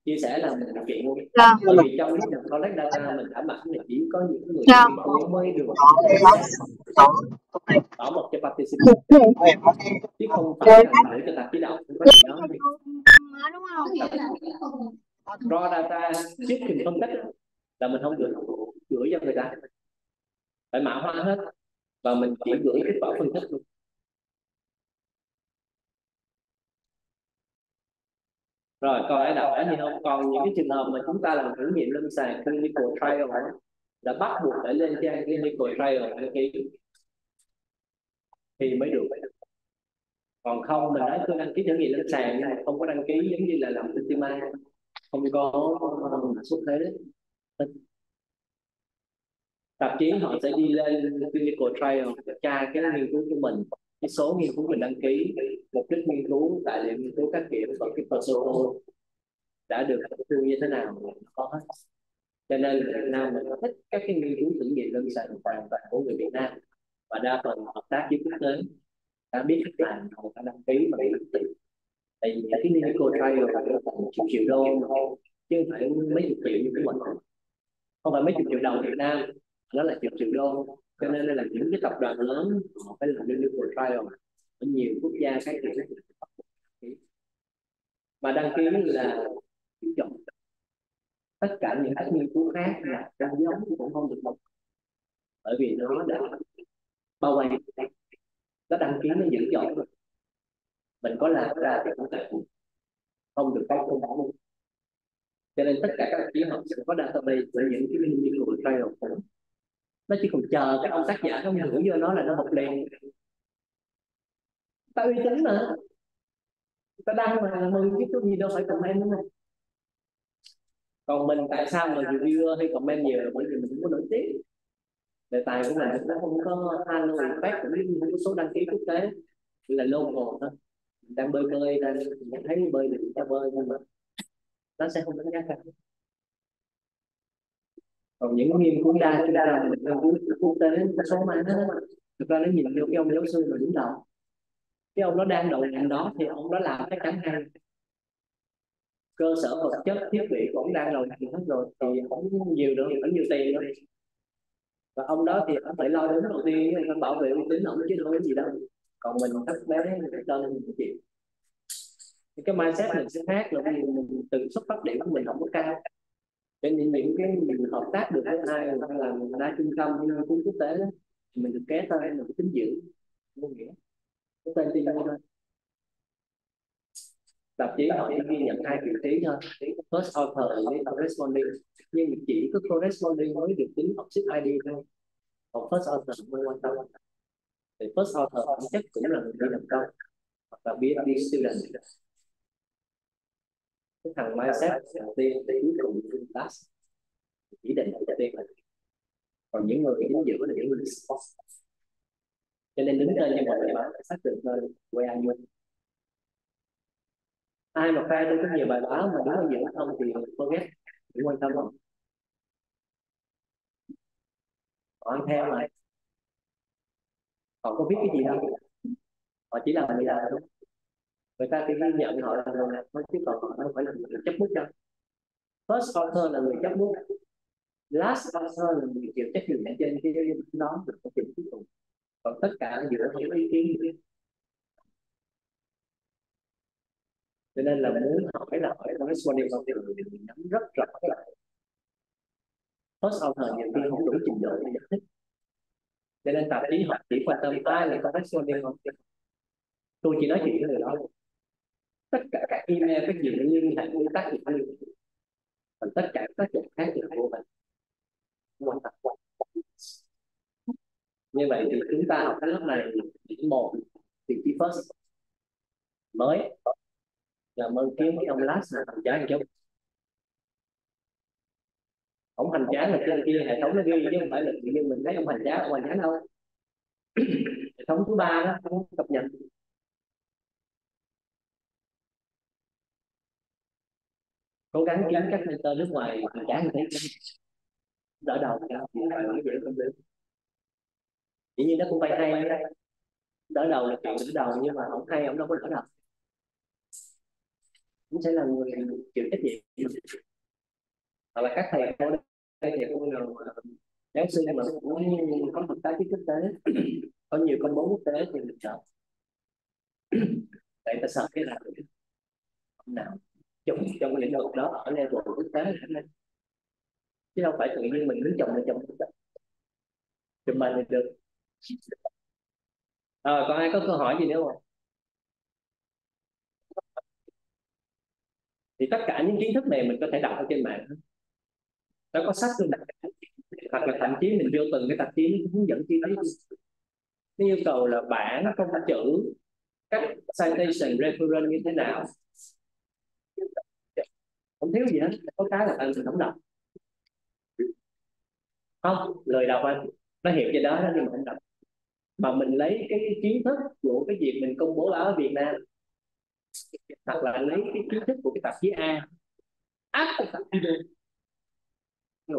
chia sẻ là mình chuyện luôn. Dạ. Bởi vì trong cái collect data mình đã mặc là chỉ có những người Dạ. nghiên cứu mới được bảo mật cho participant, chứ không phải là để cho tạp chí đọc, không có gì đó. Đúng không? Raw data trước khi mình phân tích là mình không được gửi cho người ta, phải mã hóa hết và mình chỉ gửi kết quả phân tích luôn. Rồi còn ai đọc gì không? Còn những cái trường hợp mà chúng ta làm thử nghiệm lâm sàng clinical trial là bắt buộc phải lên trang clinical trial đăng ký thì mới được. Còn không mình nói tôi đăng ký thử nghiệm lâm sàng nhưng mà không có đăng ký giống như là làm ultima, không có xuất thế. Tạp chí họ sẽ đi lên clinical trial tra cái nghiên cứu của mình, cái số nghiên cứu mình đăng ký, mục đích nghiên cứu, tài liệu nghiên cứu các kiểu và cái protocol đã được hấp thu như thế nào có hết. Cho nên Việt Nam mình thích các cái nghiên cứu thử nghiệm lâm sàng hoàn toàn của người Việt Nam và đa phần hợp tác với quốc tế đã biết cách làm, họ đã đăng ký và bị tự. Tại vì cái clinical trial là tầm triệu đô chứ không phải mấy chục triệu như của mình, không phải mấy chục triệu đồng Việt Nam, nó là triệu đô. Cho nên là những cái tập đoàn lớn họ phải làm clinical trial ở nhiều quốc gia khác thì mà đăng ký là chọn tất cả những các nghiên cứu khác là trong giống cũng không được một, bởi vì nó đã bao quanh, nó đăng ký nó giữ chỗ rồi, mình có làm ra thì cũng không được phép công bố. Cho nên tất cả các kỹ học sẽ có database của những cái clinical trial, nó chỉ còn chờ các ông tác giả không hiểu vô nó là nó học liền. Ta uy tín mà, ta đăng mà mừng chứ có gì đâu phải comment đúng không? Còn mình tại sao mà reviewer hay comment nhiều là bởi vì mình không có nổi tiếng, đề tài của mình cũng không có halo impact, cũng không có số đăng ký quốc tế, chỉ là local thôi. Đang bơi đang thấy bơi được ta bơi nhưng mà nó sẽ không đánh giá cao. Còn những nghiên cứu đa chúng ta mình nghiên cứu quốc tế số mà thực ra nó nhìn vô cái ông giáo sư mà đứng đầu, cái ông đó đang đầu ngành đó thì ông đó làm chắc chắn hay, cơ sở vật chất thiết bị của ông đang đầu ngành hết rồi thì không nhiều nữa, không nhiều tiền nữa, và ông đó thì ông phải lo đến đầu tiên phải bảo vệ uy tín ông chứ đâu có gì đâu. Còn mình thấp bé mình tên mình chịu. Cái mindset mình sẽ khác là vì mình tự xuất phát điểm của mình không có cao, cho nên những cái mình hợp tác được với ai hay là đa trung tâm hay là quốc tế đó, thì mình được ké thôi, mình có tính giữ vô nghĩa cái tên tin thôi. Tạp chí họ chỉ ghi nhận 2 vị trí thôi, first author với corresponding, nhưng chỉ có corresponding mới được tính học sức ID thôi, còn first author không quan tâm. Thì first author chắc cũng là người đi làm công hoặc là PhD student. Cái thằng mindset đầu tiên tới cuối cùng của class chỉ định đầu tiên là, còn những người chính giữa là những người support. Cho nên đứng tên cho mọi người báo xác định lên where are you. Ai mà khai tôi có nhiều bài báo mà đứng ở giữa không thì forget, đừng quan tâm không. Họ theo mà họ có biết cái gì đâu, họ chỉ làm người ta thôi, người ta chỉ ghi nhận họ là người làm thôi chứ còn họ đâu phải là người chấp bút đâu. First author là người chấp bút, last author là người chịu trách nhiệm trên cái đó được có tiền cuối cùng, còn tất cả ở giữa không có ý kiến. Cho nên là muốn hỏi là hỏi corresponding author thì nắm rất rõ là first author nhiều khi không đủ trình độ để giải thích, cho nên tạp chí họ chỉ quan tâm ai là corresponding author. Tôi chỉ nói chuyện với người đó, tất cả các email các gì liên hệ với tác dụng liên, còn tất cả các tác dụng khác thì là vô hình, quan tâm. Như vậy thì chúng ta học cái lớp này chỉ một thì chỉ first mới là mơ kiếm cái ông last là hành trái một chút, ông hành trái là trên kia hệ thống nó ghi chứ không phải là tự nhiên mình thấy ông hành trái đâu. Hệ thống thứ ba đó không cập nhật. Cố gắng kiếm các mentor nước ngoài hành trái như thế đỡ đầu cao thì phải nói dễ không được, chỉ như nó cũng phải hay đỡ đầu là chuyện đỡ đầu nhưng mà không hay ông đâu có đỡ đầu, cũng sẽ là người chịu trách nhiệm. hoặc là các thầy cô đây, thầy cô nào mà giáo sư mà cũng có hợp tác với quốc tế, có nhiều công bố quốc tế thì mình chọn. Tại ta sợ cái nào nào trong cái lĩnh vực đó ở level quốc tế chứ đâu phải tự nhiên mình đứng chồng chụp mình thì được. Còn ai có câu hỏi gì nữa không? Thì tất cả những kiến thức này mình có thể đọc ở trên mạng, nó có sách luôn, hoặc là thậm chí mình vô từng cái tạp chí nó hướng dẫn chi tiết, nó yêu cầu là bản công chữ, các citation reference như thế nào, không thiếu gì hết. Có cái là mình không đọc, không lời đọc anh, nó hiểu gì đó nhưng mà không đọc, mà mình lấy cái kiến thức của cái việc mình công bố báo ở Việt Nam, hoặc là lấy cái kiến thức của cái tạp chí A áp vào tạp chí B.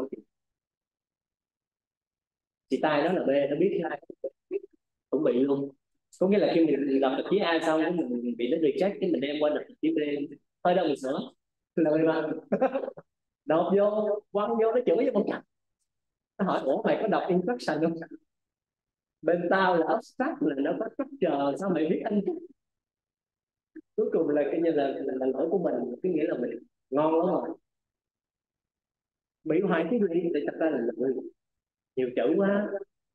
Chị tay đó là B, nó biết sai cũng bị luôn. Có nghĩa là khi mình đọc tạp chí A xong mình bị nó reject, cái mình đem qua đọc tạp chí B, hơi đâu mình sửa lời mà đọc vô quăng vô nó chửi với con chặt, nó hỏi ủa mày có đọc instruction không, bên tao là abstract là nó có structure sao mày biết anh. Cuối cùng là cái như là lỗi của mình, cái nghĩa là mình ngon lắm rồi, bị hoài cái gì thì thật ra là nhiều chữ quá.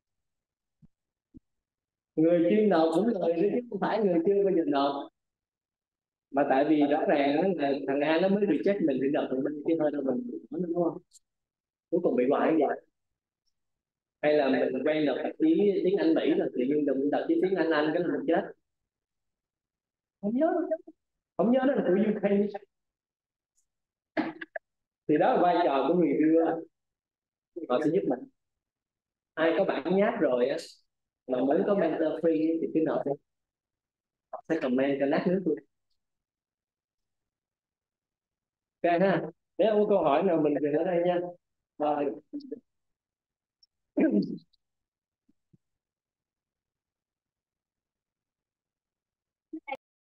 Người chuyên nộp cũng lời chứ không phải người chưa bao giờ nộp, mà tại vì rõ ràng đó là thằng A nó mới reject mình thì đợt thằng B chứ hơi đâu mình đúng không, cuối cùng bị hoài vậy. Hay là mình quen đọc tạp chí tiếng Anh Mỹ rồi tự nhiên đụng tạp chí tiếng Anh cái là mình chết, không nhớ đâu, không nhớ đó là của UK. Thì đó là vai trò của reviewer, họ sẽ giúp mình. Ai có bản nháp rồi á mà muốn có mentor free thì cứ nộp đi, họ sẽ comment cho nát nước luôn. Ok ha, nếu có câu hỏi nào mình dừng ở đây nha. Rồi.